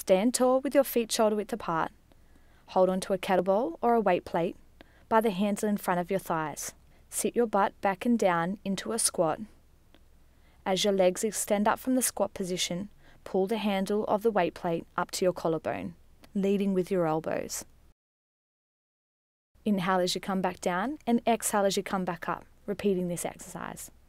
Stand tall with your feet shoulder width apart. Hold onto a kettlebell or a weight plate by the hands in front of your thighs. Sit your butt back and down into a squat. As your legs extend up from the squat position, pull the handle of the weight plate up to your collarbone, leading with your elbows. Inhale as you come back down and exhale as you come back up, repeating this exercise.